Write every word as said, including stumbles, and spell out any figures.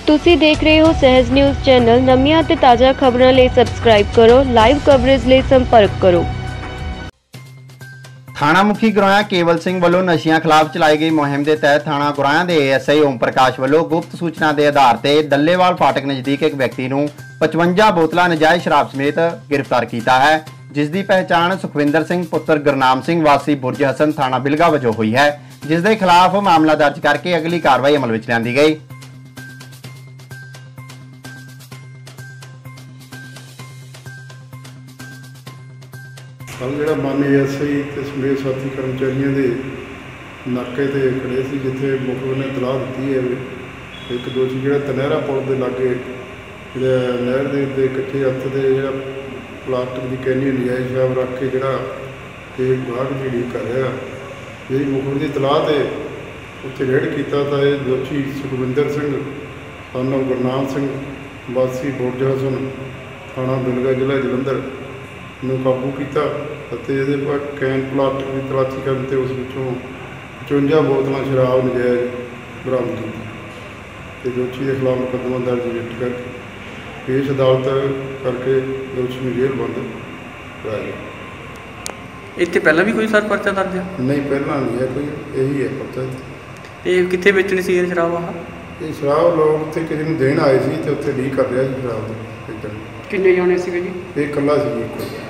ਤੁਸੀਂ ਦੇਖ ਰਹੇ ਹੋ ਸਹਿਜ ਨਿਊਜ਼ ਚੈਨਲ। ਨਵੀਆਂ ਤੇ ਤਾਜ਼ਾ ਖਬਰਾਂ ਲਈ ਸਬਸਕ੍ਰਾਈਬ ਕਰੋ। ਲਾਈਵ ਕਵਰੇਜ ਲਈ ਸੰਪਰਕ ਕਰੋ। थाणा मुखी गुराया केवल सिंह वालों नशियां खिलाफ चलाई गई मुहिम के तहत थाणा गुराया के A S I Om Prakash वालों गुप्त सूचना के आधार पर डल्लेवाल फाटक नज़दीक एक व्यक्ति को पचवंजा बोतल नजायज़ शराब समेत गिरफ्तार किया है, जिसकी पहचान सुखविंदर सिंह पुत्र गुरनाम सिंह वासी बुरज हसन थाणा बिलगा वजों हुई है, जिसके खिलाफ मामला दर्ज करके अगली कार्रवाई अमल में लियांदी गई। कल जो मानी एस आई तो समੇਤ साथी कर्मचारियों के नाके से खड़े से जिथे मुखबिर ने तलाह दी है एक दोषी जो तनहरा पुल के लागे जो नहर के कच्चे हथ से जो प्लास्टिक की कैनी नजायज़ शराब रख के जोड़ा गाहक की ढीक कर रहा जी मुखबिर की तलाह से उत्थे रेड किया तो यह दोषी सुखविंदर सिंह सन गुरनाम सिंह वासी बुरज हसन थाणा बिलगा जिला जलंधर ਨੂੰ ਕਾਬੂ ਕੀਤਾ ਅਤੇ ਇਹਦੇ ਪਰ ਕੈਨ ਪਲਾਸਟਿਕ ਦੀ ਤਲਾਸ਼ੀ ਕਰਨ ਤੇ ਉਸ ਵਿੱਚੋਂ ਪਚਵੰਜਾ ਬੋਤਲਾਂ ਸ਼ਰਾਬ ਨਜਾਇਜ਼ ਬਰਾਮਦ ਕੀਤੀ ਤੇ ਦੋਸ਼ੀ ਦੇ ਖਿਲਾਫ ਮੁਕੱਦਮਾ ਦਰਜ ਰਜਿਸਟਰ ਕਰਕੇ ਪੇਸ਼ ਅਦਾਲਤ ਕਰਕੇ ਦੋਸ਼ੀ ਨੂੰ ਜੇਲ੍ਹ ਬੰਦ ਕਰਾਇਆ ਗਿਆ। ਇੱਥੇ ਪਹਿਲਾਂ ਵੀ ਕੋਈ ਸਰ ਪਰਚਾ ਦਰਜ ਹੈ? ਨਹੀਂ, ਪਹਿਲਾਂ ਨਹੀਂ ਹੈ ਕੋਈ, ਇਹੀ ਹੈ ਪਰਚਾ। ਇਹ ਕਿੱਥੇ ਵੇਚਣੀ ਸੀ ਇਹ ਸ਼ਰਾਬ? ਆਹ ਇਹ ਸ਼ਰਾਬ ਲੋਕ ਉੱਥੇ ਕਿਸੇ ਨੂੰ ਦੇਣ ਆਏ ਸੀ ਤੇ ਉੱਥੇ ਡੀਲ ਕਰ ਰਿਹਾ ਸੀ ਸ਼ਰਾਬ ਵੇਚਣ। ਕਿੰਨੇ ਜਾਣੇ ਸੀਗੇ ਜੀ? ਇਹ ਇਕੱਲਾ ਸੀ ਜੀ।